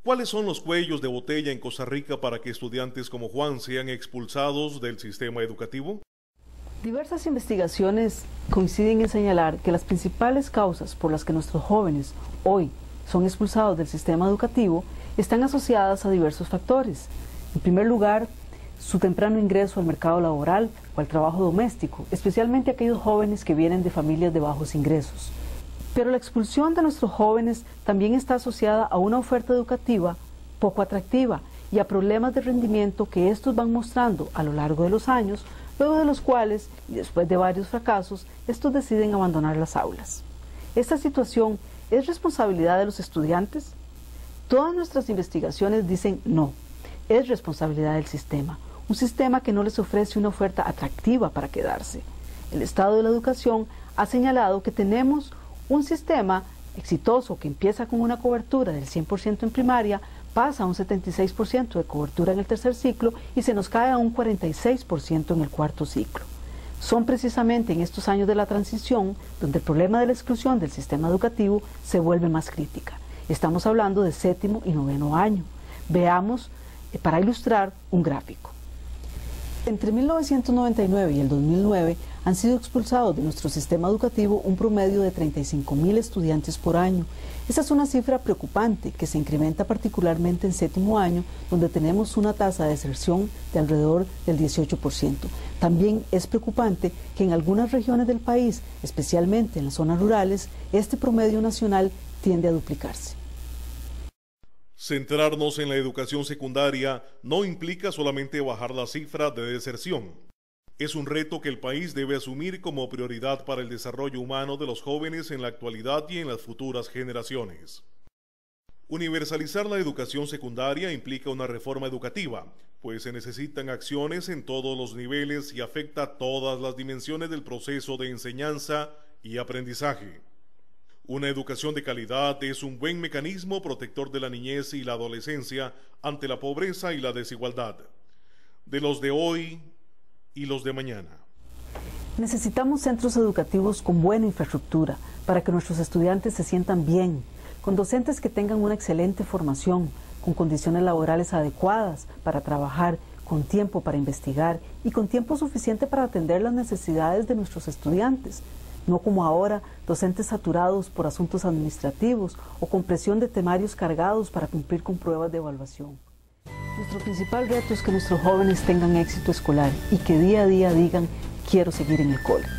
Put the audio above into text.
¿Cuáles son los cuellos de botella en Costa Rica para que estudiantes como Juan sean expulsados del sistema educativo? Diversas investigaciones coinciden en señalar que las principales causas por las que nuestros jóvenes hoy son expulsados del sistema educativo están asociadas a diversos factores. En primer lugar, su temprano ingreso al mercado laboral o al trabajo doméstico, especialmente aquellos jóvenes que vienen de familias de bajos ingresos. Pero la expulsión de nuestros jóvenes también está asociada a una oferta educativa poco atractiva y a problemas de rendimiento que estos van mostrando a lo largo de los años, luego de los cuales, y después de varios fracasos, estos deciden abandonar las aulas. ¿Esta situación es responsabilidad de los estudiantes? Todas nuestras investigaciones dicen no, es responsabilidad del sistema, un sistema que no les ofrece una oferta atractiva para quedarse. El Estado de la Educación ha señalado que tenemos un sistema exitoso que empieza con una cobertura del 100% en primaria, pasa a un 76% de cobertura en el tercer ciclo y se nos cae a un 46% en el cuarto ciclo. Son precisamente en estos años de la transición donde el problema de la exclusión del sistema educativo se vuelve más crítica. Estamos hablando de séptimo y noveno año. Veamos, para ilustrar, un gráfico. Entre 1999 y el 2009 han sido expulsados de nuestro sistema educativo un promedio de 35.000 estudiantes por año. Esa es una cifra preocupante que se incrementa particularmente en séptimo año, donde tenemos una tasa de deserción de alrededor del 18%. También es preocupante que en algunas regiones del país, especialmente en las zonas rurales, este promedio nacional tiende a duplicarse. Centrarnos en la educación secundaria no implica solamente bajar la cifra de deserción. Es un reto que el país debe asumir como prioridad para el desarrollo humano de los jóvenes en la actualidad y en las futuras generaciones. Universalizar la educación secundaria implica una reforma educativa, pues se necesitan acciones en todos los niveles y afecta a todas las dimensiones del proceso de enseñanza y aprendizaje. Una educación de calidad es un buen mecanismo protector de la niñez y la adolescencia ante la pobreza y la desigualdad, de los de hoy y los de mañana. Necesitamos centros educativos con buena infraestructura para que nuestros estudiantes se sientan bien, con docentes que tengan una excelente formación, con condiciones laborales adecuadas para trabajar, con tiempo para investigar y con tiempo suficiente para atender las necesidades de nuestros estudiantes. No como ahora, docentes saturados por asuntos administrativos o con presión de temarios cargados para cumplir con pruebas de evaluación. Nuestro principal reto es que nuestros jóvenes tengan éxito escolar y que día a día digan, quiero seguir en el cole.